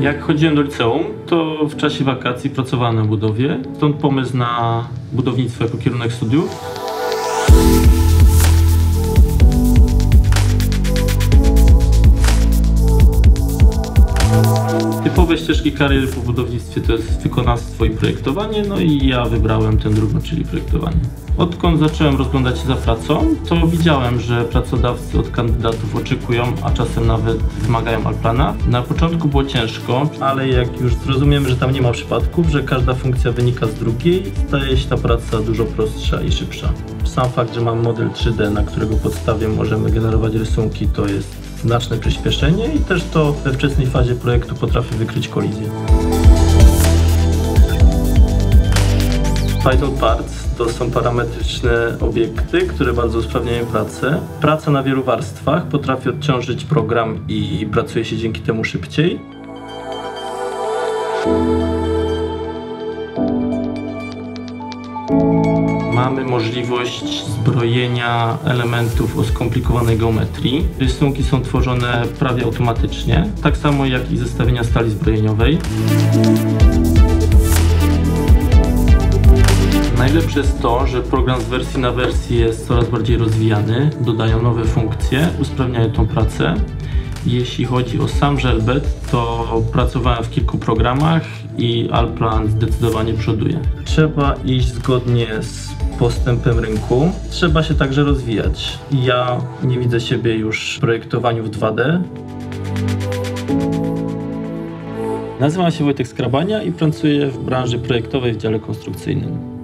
Jak chodziłem do liceum, to w czasie wakacji pracowałem na budowie. Stąd pomysł na budownictwo jako kierunek studiów. Typowe ścieżki kariery po budownictwie to jest wykonawstwo i projektowanie, no i ja wybrałem tę drugą, czyli projektowanie. Odkąd zacząłem rozglądać się za pracą, to widziałem, że pracodawcy od kandydatów oczekują, a czasem nawet wymagają Alplana. Na początku było ciężko, ale jak już zrozumiemy, że tam nie ma przypadków, że każda funkcja wynika z drugiej, staje się ta praca dużo prostsza i szybsza. Sam fakt, że mam model 3D, na którego podstawie możemy generować rysunki, to jest znaczne przyspieszenie i też to we wczesnej fazie projektu potrafi wykryć kolizję. Python Parts to są parametryczne obiekty, które bardzo usprawniają pracę. Praca na wielu warstwach potrafi odciążyć program i pracuje się dzięki temu szybciej. Mamy możliwość zbrojenia elementów o skomplikowanej geometrii. Rysunki są tworzone prawie automatycznie, tak samo jak i zestawienia stali zbrojeniowej. Najlepsze jest to, że program z wersji na wersję jest coraz bardziej rozwijany, dodają nowe funkcje, usprawniają tą pracę. Jeśli chodzi o sam żelbet, to pracowałem w kilku programach i Allplan zdecydowanie przoduje. Trzeba iść zgodnie z postępem rynku. Trzeba się także rozwijać. Ja nie widzę siebie już w projektowaniu w 2D. Nazywam się Wojtek Skrabania i pracuję w branży projektowej w dziale konstrukcyjnym.